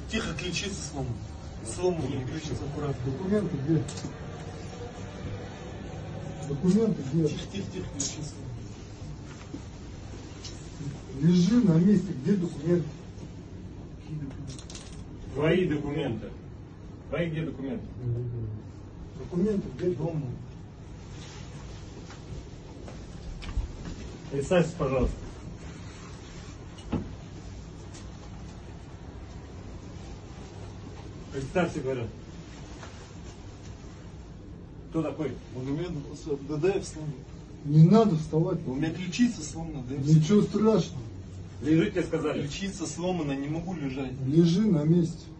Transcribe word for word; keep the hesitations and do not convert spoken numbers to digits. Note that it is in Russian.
Тихо, ключица сломана. Сломана, не ключица, аккуратно. Документы где? Документы где? Тихо, тихо, тихо, ключица. Лежи на месте, где документы? Твои документы. Твои где документы? Документы где? Дома. Представься, пожалуйста. Представься, говорю. Кто такой? Документы просто. Да дай я встану. Не надо вставать. У меня ключица сломана, да я Ничего страшного. Лежите, сказали. Ключица сломана, не могу лежать. Лежи на месте.